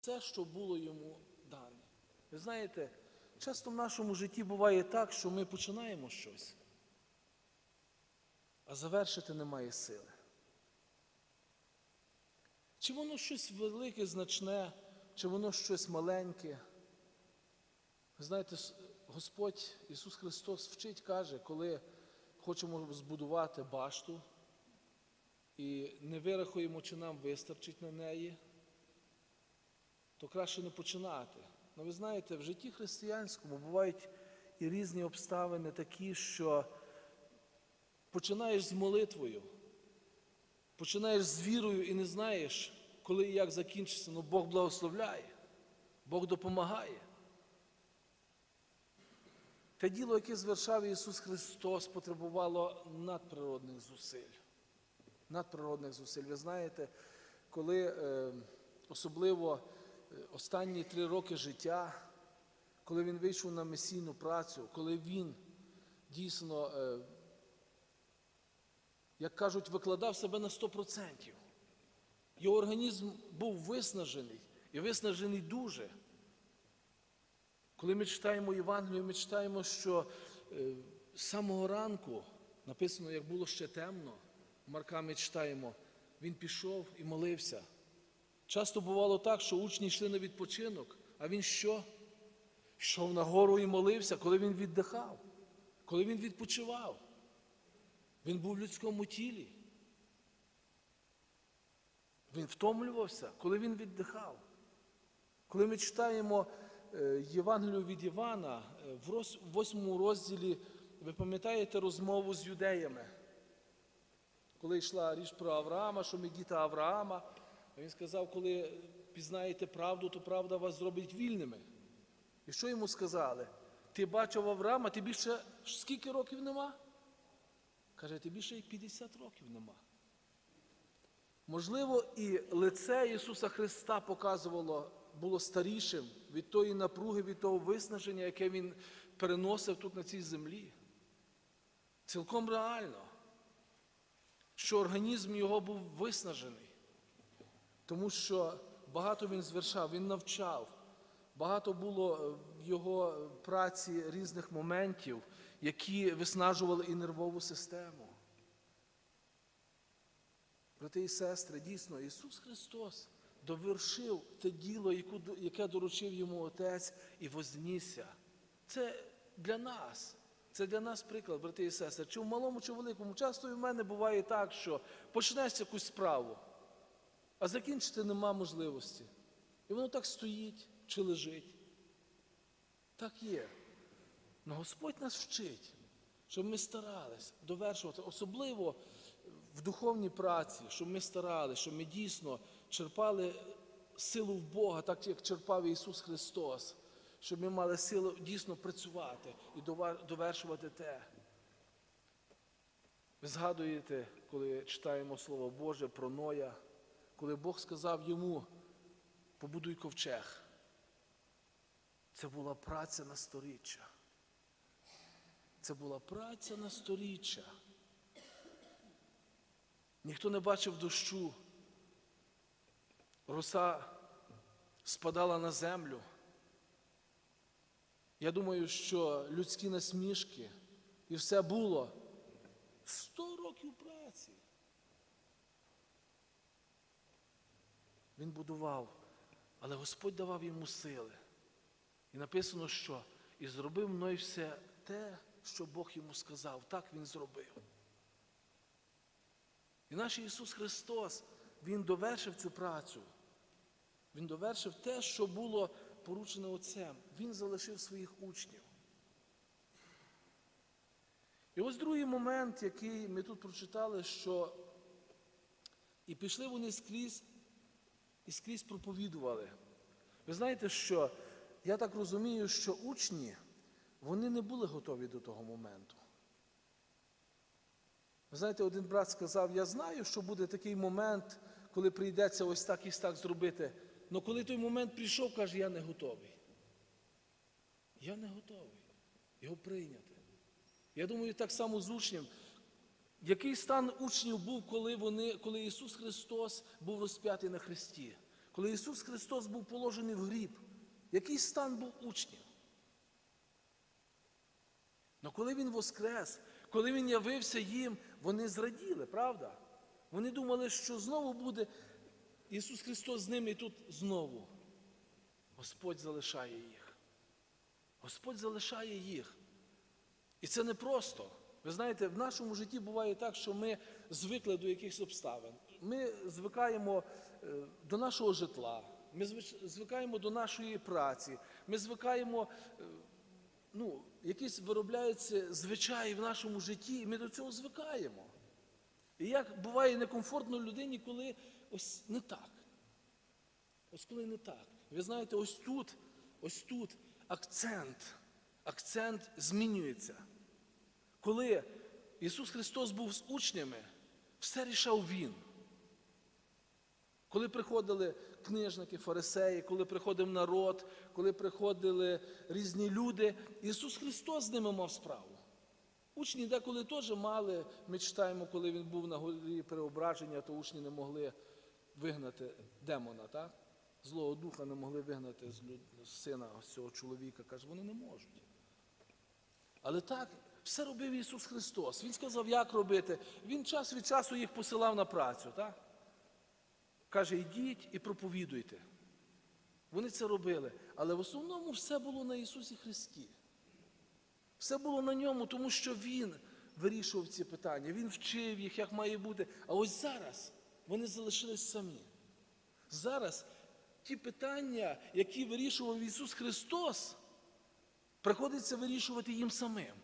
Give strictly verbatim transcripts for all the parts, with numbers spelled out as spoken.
все, що було йому дане. Ви знаєте, часто в нашому житті буває так, що ми починаємо щось, а завершити немає сили. Чи воно щось велике, значне, чи воно щось маленьке. Ви знаєте, Господь Ісус Христос вчить, каже, коли хочемо збудувати башту і не вирахуємо, чи нам вистачить на неї, то краще не починати. Ну, ви знаєте, в житті християнському бувають і різні обставини такі, що починаєш з молитвою, починаєш з вірою і не знаєш, коли і як закінчиться, але Бог благословляє, Бог допомагає. Те діло, яке звершав Ісус Христос, потребувало надприродних зусиль. Надприродних зусиль. Ви знаєте, коли е, особливо останні три роки життя, коли Він вийшов на місійну працю, коли Він дійсно, е, як кажуть, викладав себе на сто відсотків. Його організм був виснажений, і виснажений дуже. Коли ми читаємо Євангелію, ми читаємо, що е, з самого ранку, написано, як було ще темно, Марка ми читаємо, він пішов і молився. Часто бувало так, що учні йшли на відпочинок, а він що? Йшов на гору і молився, коли він віддихав, коли він відпочивав. Він був в людському тілі. Він втомлювався, коли він віддихав. Коли ми читаємо Євангелію від Івана, в восьмому розділі, ви пам'ятаєте розмову з юдеями? Коли йшла річ про Авраама, що ми діти Авраама, він сказав, коли пізнаєте правду, то правда вас зробить вільними. І що йому сказали? Ти бачив Авраама, ти більше скільки років нема? Каже, ти більше як п'ятдесят років нема. Можливо, і лице Ісуса Христа показувало, було старішим від тої напруги, від того виснаження, яке Він переносив тут на цій землі. Цілком реально, що організм його був виснажений. Тому що багато він звершав, він навчав, багато було в його праці різних моментів, які виснажували і нервову систему. Брати і сестри, дійсно, Ісус Христос довершив те діло, яке доручив йому Отець, і вознісся. Це для нас. Це для нас приклад, брати і сестри. Чи в малому, чи в великому. Часто і в мене буває так, що почнеш якусь справу, а закінчити нема можливості. І воно так стоїть чи лежить. Так є. Но Господь нас вчить, щоб ми старались довершувати, особливо в духовній праці, щоб ми старались, щоб ми дійсно черпали силу в Бога, так як черпав Ісус Христос, щоб ми мали силу дійсно працювати і довершувати те. Ви згадуєте, коли читаємо Слово Боже про Ноя, коли Бог сказав йому, побудуй ковчег. Це була праця на сторіччя. Це була праця на сторіччя. Ніхто не бачив дощу. Роса спадала на землю. Я думаю, що людські насмішки і все було сто років праці. Він будував, але Господь давав йому сили. І написано, що і зробив Ной все те, що Бог йому сказав. Так він зробив. І наш Ісус Христос, Він довершив цю працю. Він довершив те, що було поручене Отцем. Він залишив своїх учнів. І ось другий момент, який ми тут прочитали, що і пішли вони скрізь, і скрізь проповідували. Ви знаєте, що я так розумію, що учні, вони не були готові до того моменту. Ви знаєте, один брат сказав, я знаю, що буде такий момент, коли прийдеться ось так і так зробити. Але коли той момент прийшов, каже, я не готовий. Я не готовий його прийняти. Я думаю, так само з учнем. Який стан учнів був, коли, вони, коли Ісус Христос був розп'ятий на хресті? коли Ісус Христос був положений в гріб, який стан був учнів? Но коли Він воскрес, коли Він явився їм, вони зраділи, правда? Вони думали, що знову буде Ісус Христос з ними і тут знову. Господь залишає їх. Господь залишає їх. І це не просто. Ви знаєте, в нашому житті буває так, що ми звикли до якихось обставин. Ми звикаємо до нашого житла, ми звикаємо до нашої праці, ми звикаємо, ну, якісь виробляються звичаї в нашому житті, і ми до цього звикаємо. І як буває некомфортно людині, коли ось не так. Ось коли не так. Ви знаєте, ось тут, ось тут акцент, акцент змінюється. Коли Ісус Христос був з учнями, все рішав Він. Коли приходили книжники, фарисеї, коли приходив народ, коли приходили різні люди, Ісус Христос з ними мав справу. Учні деколи теж мали, ми читаємо, коли Він був на горі Преображення, то учні не могли вигнати демона, так? Злого духа не могли вигнати з, люд... з сина ось цього чоловіка. Каже, вони не можуть. Але так, все робив Ісус Христос. Він сказав, як робити. Він час від часу їх посилав на працю, так? Каже, йдіть і проповідуйте. Вони це робили. Але в основному все було на Ісусі Христі. Все було на Ньому, тому що Він вирішував ці питання. Він вчив їх, як має бути. А ось зараз вони залишились самі. Зараз ті питання, які вирішував Ісус Христос, приходиться вирішувати їм самим.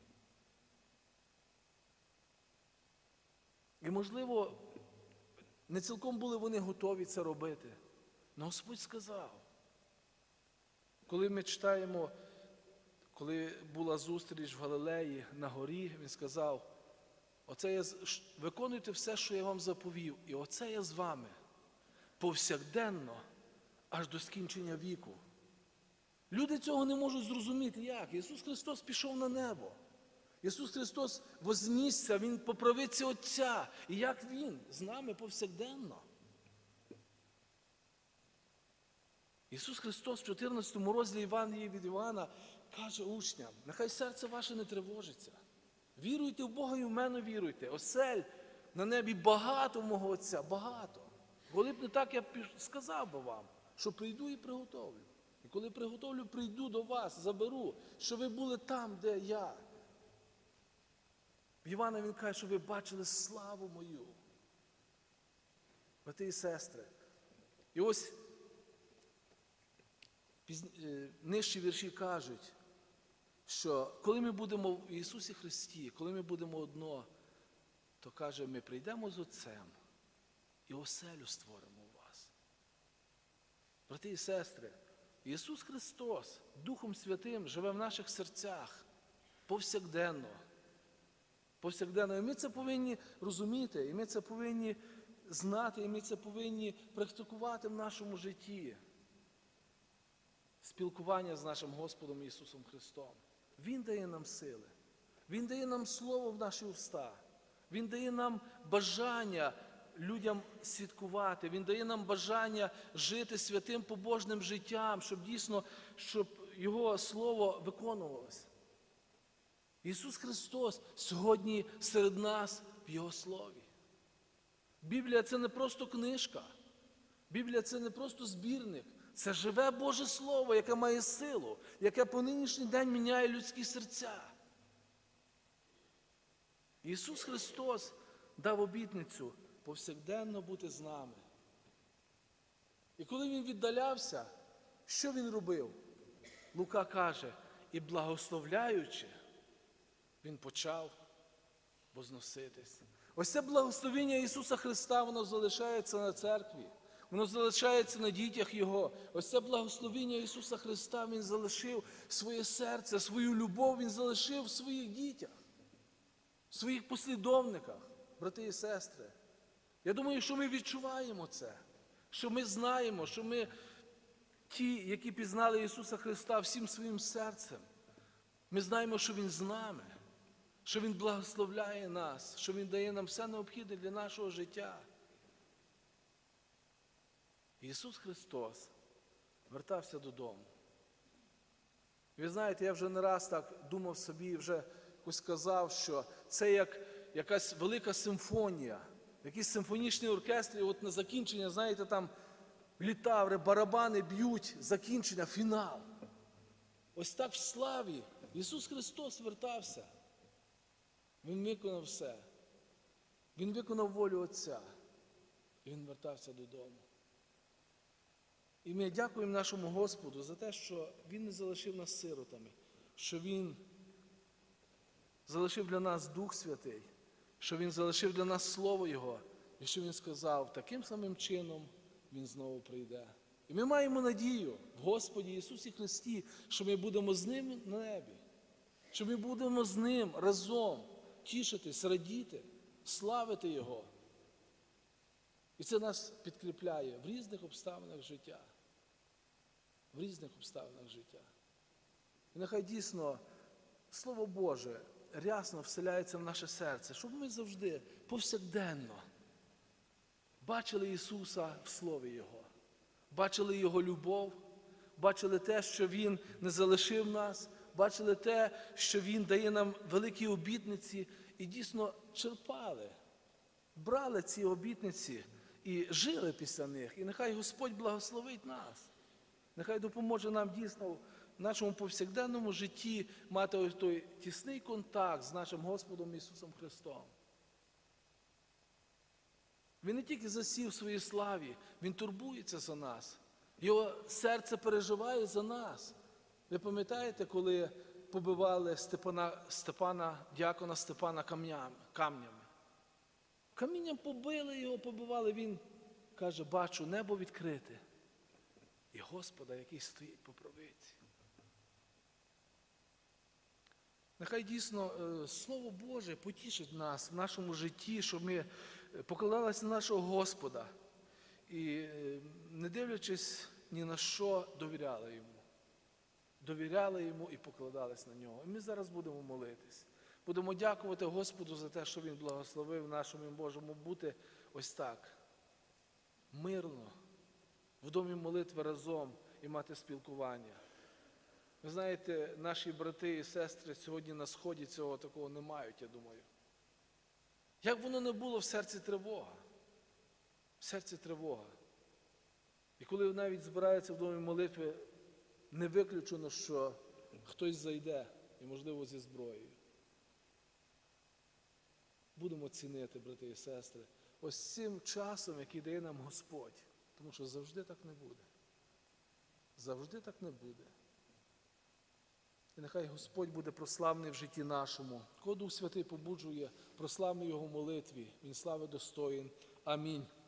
І, можливо, не цілком були вони готові це робити. Але Господь сказав. Коли ми читаємо, коли була зустріч в Галилеї на горі, Він сказав, оце я, виконуйте все, що я вам заповів, і оце я з вами повсякденно, аж до скінчення віку. Люди цього не можуть зрозуміти. Як? Ісус Христос пішов на небо. Ісус Христос вознісся, Він по правиці Отця. І як Він з нами повсякденно? Ісус Христос в чотирнадцятому розділі Євангелії від Івана каже учням, нехай серце ваше не тривожиться. Віруйте в Бога і в мене віруйте. Осель на небі багато мого Отця, багато. Коли б не так, я б сказав би вам, що прийду і приготовлю. І коли приготовлю, прийду до вас, заберу, що ви були там, де я. В Івана він каже, що ви бачили славу мою. Брати і сестри. І ось нижчі вірші кажуть, що коли ми будемо в Ісусі Христі, коли ми будемо одно, то каже, ми прийдемо з Отцем і оселю створимо у вас. Брати і сестри, Ісус Христос Духом Святим живе в наших серцях повсякденно. Повсякденно. І ми це повинні розуміти, і ми це повинні знати, і ми це повинні практикувати в нашому житті. Спілкування з нашим Господом Ісусом Христом. Він дає нам сили. Він дає нам слово в наші уста. Він дає нам бажання людям святкувати. Він дає нам бажання жити святим побожним життям, щоб дійсно, щоб Його Слово виконувалося. Ісус Христос сьогодні серед нас в Його Слові. Біблія – це не просто книжка. Біблія – це не просто збірник. Це живе Боже Слово, яке має силу, яке по нинішній день міняє людські серця. Ісус Христос дав обітницю повсякденно бути з нами. І коли Він віддалявся, що Він робив? Лука каже, і благословляючи, Він почав возноситись. Ось це благословення Ісуса Христа, воно залишається на церкві. Воно залишається на дітях Його. Ось це благословення Ісуса Христа, Він залишив своє серце, свою любов Він залишив в своїх дітях, в своїх послідовниках, брати і сестри. Я думаю, що ми відчуваємо це, що ми знаємо, що ми ті, які пізнали Ісуса Христа всім своїм серцем. Ми знаємо, що Він з нами, що Він благословляє нас, що Він дає нам все необхідне для нашого життя. Ісус Христос вертався додому. І ви знаєте, я вже не раз так думав собі, вже якось сказав, що це як якась велика симфонія, якийсь симфонічний оркестр, і от на закінчення, знаєте, там літаври, барабани б'ють, закінчення, фінал. Ось так в славі Ісус Христос вертався. Він виконав все. Він виконав волю Отця. І Він вертався додому. І ми дякуємо нашому Господу за те, що Він не залишив нас сиротами, що Він залишив для нас Дух Святий, що Він залишив для нас Слово Його, і що Він сказав, таким самим чином Він знову прийде. І ми маємо надію в Господі Ісусі Христі, що ми будемо з Ним на небі, що ми будемо з Ним разом тішитись, радіти, славити Його. І це нас підкріпляє в різних обставинах життя. В різних обставинах життя. І нехай дійсно Слово Боже рясно вселяється в наше серце, щоб ми завжди, повсякденно бачили Ісуса в Слові Його. Бачили Його любов, бачили те, що Він не залишив нас, бачили те, що Він дає нам великі обітниці, і дійсно черпали, брали ці обітниці і жили після них. І нехай Господь благословить нас. Нехай допоможе нам дійсно в нашому повсякденному житті мати ось той тісний контакт з нашим Господом Ісусом Христом. Він не тільки засів в своїй славі, Він турбується за нас. Його серце переживає за нас. Ви пам'ятаєте, коли побивали Степана, Степана, діакона Степана камнями? Камінням побили його, побивали. Він каже, бачу небо відкрите і Господа, який стоїть по правиці. Нехай дійсно Слово Боже потішить нас в нашому житті, щоб ми покладалися на нашого Господа і, не дивлячись ні на що, довіряли Йому. Довіряли Йому і покладались на Нього. І ми зараз будемо молитись. Будемо дякувати Господу за те, що Він благословив нашому Божому бути ось так, мирно, в домі молитви разом і мати спілкування. Ви знаєте, наші брати і сестри сьогодні на Сході цього такого не мають, я думаю. Як воно не було, в серці тривога. В серці тривога. І коли навіть збираються в домі молитви, не виключено, що хтось зайде, і, можливо, зі зброєю. Будемо цінити, брати і сестри, ось цим часом, який дає нам Господь. Тому що завжди так не буде. Завжди так не буде. І нехай Господь буде прославний в житті нашому. Кого Дух Святий побуджує, прославний Його молитві. Він слави достоїн. Амінь.